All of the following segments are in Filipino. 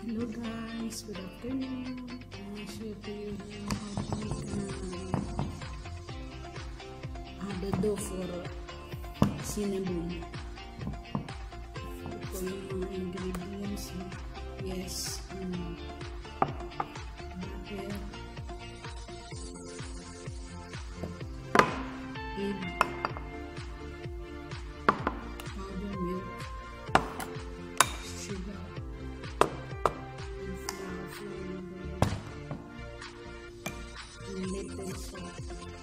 Hello guys, good afternoon. I will show to you how to make the dough for cinnamon. Ito yung mga ingredients. Yes, butter, egg, powder milk, sugar, and little salt.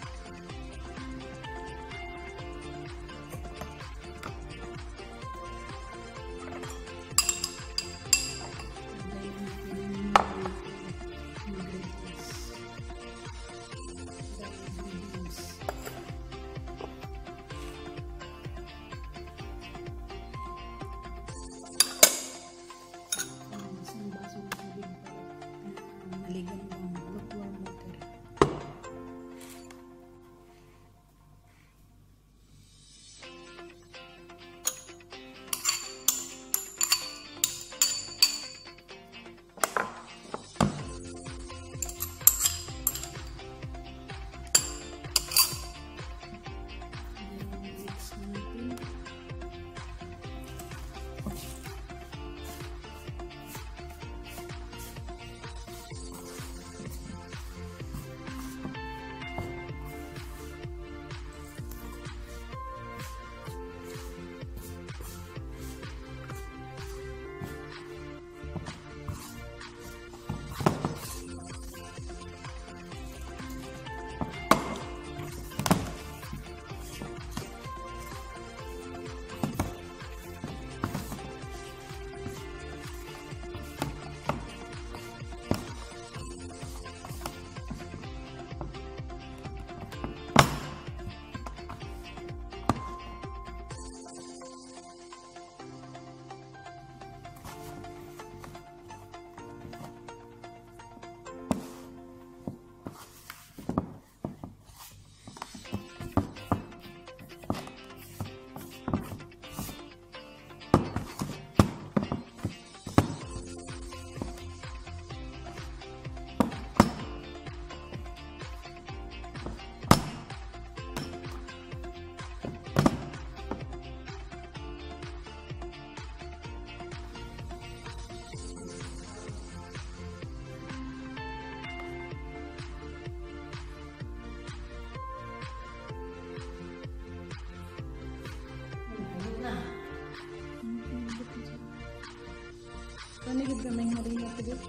Ano yung gamay harina ito dito?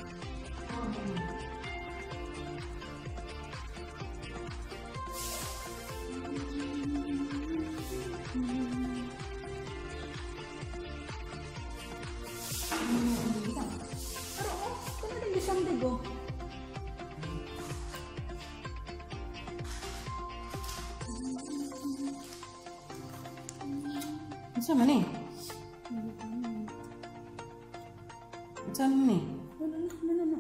Pero kung ano yung isang digo? Sama nih? Saan nih? No.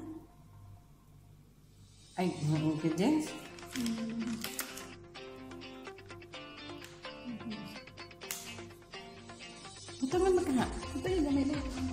Ay, okay, Jens. Ito naman makaha. Ito yung gamay na yun.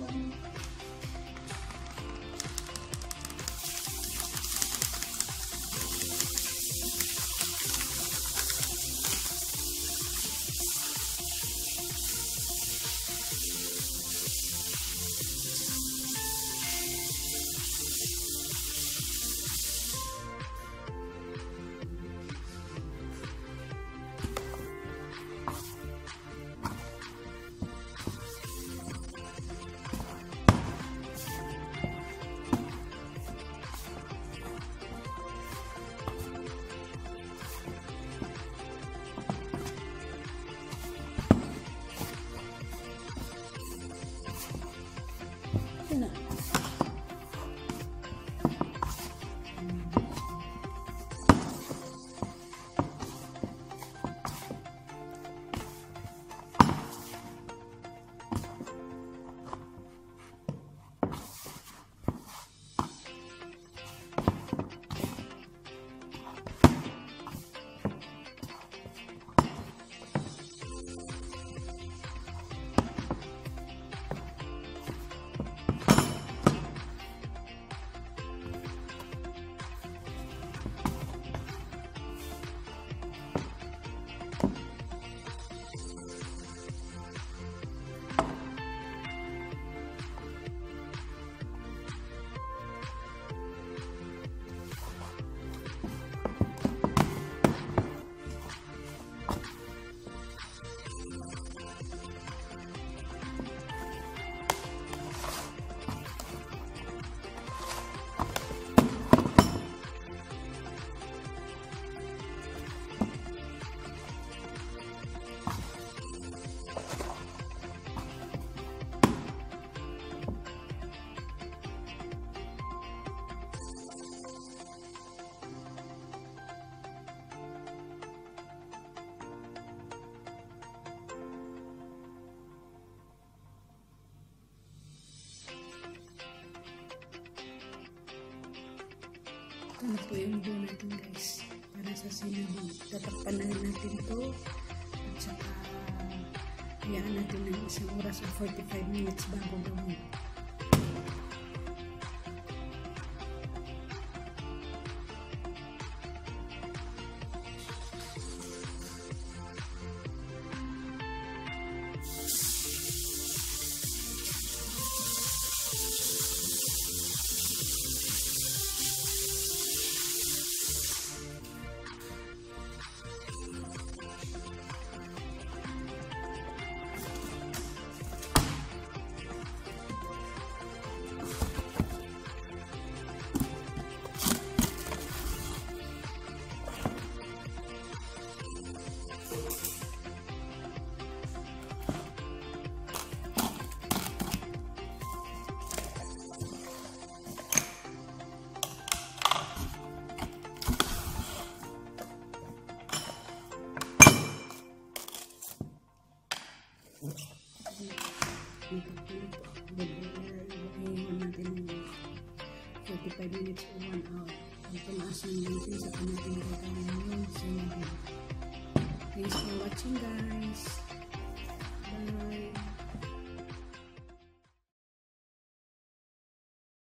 Ito na po yung dough natin guys. Para sa cinnabon. Tatakpan na natin to. At saka hayaan natin ng isang oras o 45 minutes bago gawin. Iwan natin ng 45 minutes o 1 hour. Ito maasin natin sa kanating gagawin yung cinnabon. Thanks for watching guys.